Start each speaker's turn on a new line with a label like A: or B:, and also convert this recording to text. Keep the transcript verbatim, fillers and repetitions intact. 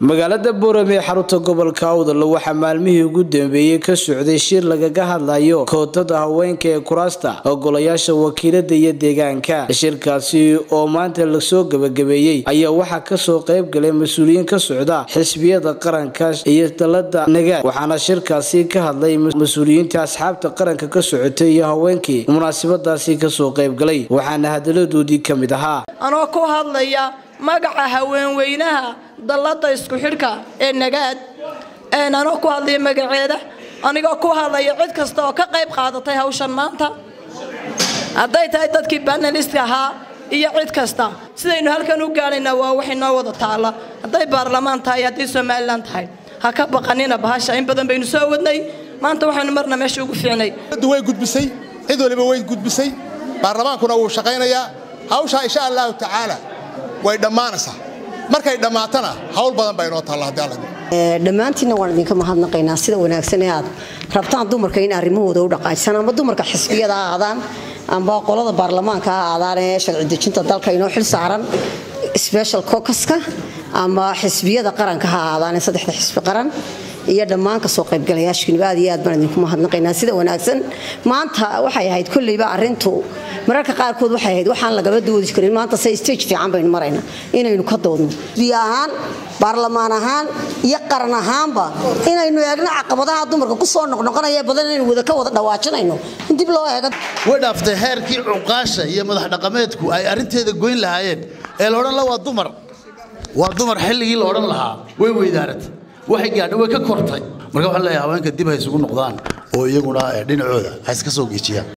A: magaalada Boorame ee xarunta gobolka Awdal waxa maalmihii ugu dambeeyay ka socday shir lagaga hadlayo kootada haweenka ee kuraasta ogolayaasha wakiilada iyo deegaanka. Shirkaasi oo maanta la soo gabagabeeyay ayaa waxa ka soo qayb galay mas'uuliyiin ka socda xisbiyada qaranka iyo dalada naga, waxaana shirkaasi ka hadlay mas'uuliyiinta asxaabta qaranka ka socotay iyo haweenkii munaasabadaasi ka soo qayb galay, waxaana hadaladoodii kamid ahaa
B: anoo ku hadlaya magaca haween weynaha dalada isku xidhka ee nagaad ee anoo ku hadlay magaceeda aniga ku hadlay cid kasta oo ka qayb qaadatay hawshan maanta haday tahay dadkii paneliska ahaa iyo cid kasta sidaynu halkan u gaarayna waa wax inoo wada taala haday baarlamaan tahay haday Soomaaliland tahay ha ka baqanina bahasha in badan baynu soo wadnay maanta waxaanu marna meesha ugu fiicnay
C: way gudbisay cid waliba way gudbisay baarlamaankuna wuu shaqaynayaa hawsha insha Allah ta'ala way dhamaanaysaa markay dhamaatana hawl badan bay noo taala hadii
D: ee dhamaantina waan idinka mahadnaqaynaa sida wanaagsan ee aad rabtaan dumarka in arrimahooda u dhaqaajisaan ama dumarka xisbiyada aadaan amba qolada baarlamaanka aadaan ee sharci dejinta dalka inoo xil saaran special caucus-ka ama xisbiyada qaranka aadaan ee saddexda xisbi qaran iyo dhamaan ka soo qayb galayaashkii aad iyo aad baan idinku mahadnaqaynaa sida wanaagsan maanta waxay ahayd kulliba arintu mararka qaar kood waxay ahayd waxaan laga doodi karin maanta say stage fiican baynu marayna inaynu ka doodno biyahan baarlamaan ahaan iyo qaran ahaanba inaynu eegno caqabadaha dumarka ku soo noqnoqonaya badan inaynu wada ka wada dhawaajinayno dib loo eego
E: way dhaaftay heerkii cuqaasha iyo madax dhaqameedku ay arinteeda goyn lahaayeen ee la oran la waa dumar waa dumar xilligii la oran lahaa way weydaaratay waxay gaadhay way ka kortay marka waxa la yaabaa haweenka dib ay isugu noqdaan oo iyaguna dhinacooda ay iska soo geejiyaan.